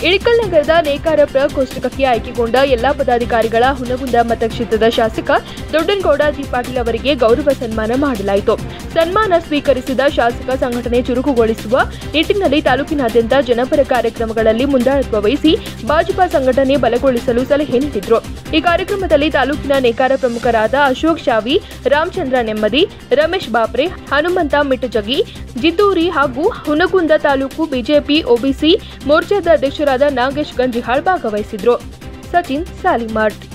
ಇಳಕಲ್ ನಗರದ ನೇಕಾರ ಪ್ರಕೋಷ್ಠಕಕ್ಕೆ ಆಯ್ಕೆಗೊಂಡ ಎಲ್ಲಾ ಪದಾಧಿಕಾರಿಗಳ ಹುನಗುಂದ ಮತಕ್ಷೇತ್ರದ ಶಾಸಕ ದೊಡ್ಡನಗೌಡ ಜಿ ಪಾಟೀಲ್ ಅವರಿಗೆ ಗೌರವ ಸನ್ಮಾನ ಮಾಡಲಾಯಿತು. ಸನ್ಮಾನ ಸ್ವೀಕರಿಸಿದ ಶಾಸಕ ಸಂಘಟನೆ ಚುರುಕುಗೊಳಿಸುವ ನಿಟ್ಟಿನಲ್ಲಿ ತಾಲೂಕಿನಾದ್ಯಂತ ಜನಪರ ಕಾರ್ಯಕ್ರಮಗಳಲ್ಲಿ ಮುಂದಾಳತ್ವ ವಹಿಸಿ ಭಾಜಪಾ ಸಂಘಟನೆ ಬಲಗೊಳಿಸಲು ಸಲಹೆ ನೀಡಿದರು. ಈ ಕಾರ್ಯಕ್ರಮದಲ್ಲಿ ತಾಲೂಕಿನ ನೇಕಾರ ಪ್ರಮುಖರಾದ ಅಶೋಕ್ ಶಾವಿ, ರಾಮಚಂದ್ರ ನೆಮ್ಮದಿ, ರಮೇಶ್ ಬಾಪ್ರೆ, ಹನುಮಂತ ಮಿಟಜಗಿ, ಜಿದ್ದೂರಿ ಹಾಗೂ ಹುನಗುಂದ ತಾಲೂಕು ಬಿಜೆಪಿ ಒಬಿಸಿ ಮೋರ್ಚಾದ ಅಧ್ಯಕ್ಷರಾದ ನಾಗೇಶ್ ಗಂಜಿಹಾಳ್ ಭಾಗವಹಿಸಿದ್ರು. ಸಚಿನ್ ಸಾಲಿಮಠ್.